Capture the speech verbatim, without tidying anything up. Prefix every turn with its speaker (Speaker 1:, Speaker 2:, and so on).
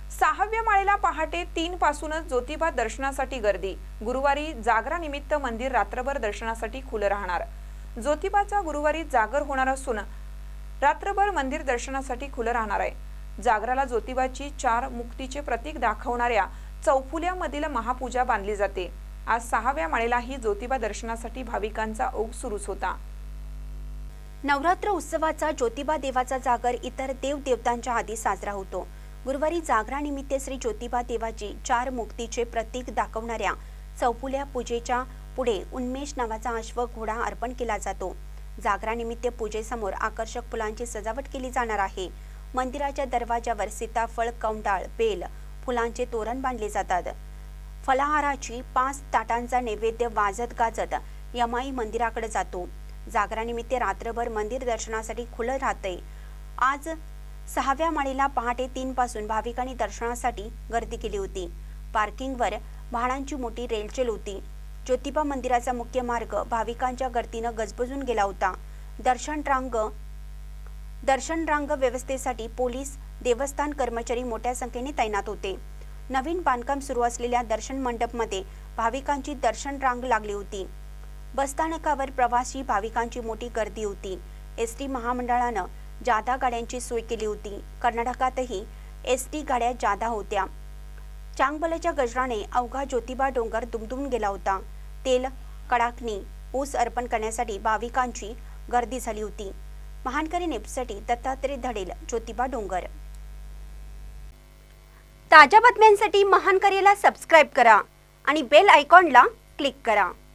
Speaker 1: सहाव्या माळेला पहाटे तीन पासूनच ज्योतिबा दर्शनासाठी गर्दी। गुरुवारी जागरा निमित्त मंदिर रात्रभर दर्शनासाठी खुलं राहणार। ज्योतिबाचा गुरुवारी जागर होणार असून रात्रभर मंदिर दर्शनासाठी खुलं राहणार आहे। जागराला ज्योतिबाची चार मुक्तीचे प्रतीक दाखवणाऱ्या चौफुल्यामधील महापूजा बांधली जाते। आज सहाव्या माळेलाही ज्योतिबा दर्शनासाठी भाविकांचा ओघ सुरूच होता।
Speaker 2: नवरात्र उत्सवाचा ज्योतिबा देवाचा जागर इतर देव देवतांच्या आधी साजरा होतो। गुरुवारी जागरानिमित्त श्री ज्योतिबा देवाची चार मुक्तीचे प्रतीक दाखवणाऱ्या चौफुल्या पूजेच्या पुढे उन्मेष नावाचा अश्व घोडा अर्पण केला जातो। जागरानिमित्त पूजेसमोर आकर्षक फुलांची सजावट केली जाणार आहे। मंदिराच्या दरवाजावर सीताफळ, कवंडाळ, बेल फुलांचे तोरण बांधले जातात। फलाहाराची पाच ताटांचा नैवेद्य वाजत गाजत यमाई मंदिराकडे जातो। जागरानिमित्त रात्रभर मंदिर दर्शनासाठी खुलं राहते। आज सहाव्या माळेला पहाटे तीन पासून भाविकांनी दर्शनासाठी गर्दी केली होती। पार्किंगवर वाहनांची मोठी रेलचेल होती। ज्योतिबा मंदिराचा मुख्य मार्ग भाविकांच्या गर्दीने गजबजून गेला होता। दर्शन रांग दर्शन रांग व्यवस्थेसाठी पोलीस, देवस्थान कर्मचारी मोठ्या संख्येने तैनात होते। नवीन बांधकाम सुरू असलेल्या दर्शन मंडपमध्ये भाविकांची दर्शन रांग लागली होती। बसस्थानकावर प्रवासी भाविकांची मोठी गर्दी होती। एसटी महामंडळानं जादा गाड्यांची सोय केली होती। कर्नाटकातही एसटी गाड्या जादा होत्या। चांगबलाच्या गजराने अवघा ज्योतिबा डोंगर दुमदुमून गेला होता। तेल, कडाकणी, ऊस अर्पण करण्यासाठी भाविकांची गर्दी झाली होती। महानकरी न्यूजसाठी दत्तात्रय धडेल, ज्योतिबा डोंगर। ताज्या बातम्यांसाठी महानकरीला सबस्क्राइब करा आणि बेल आयकॉनला क्लिक करा।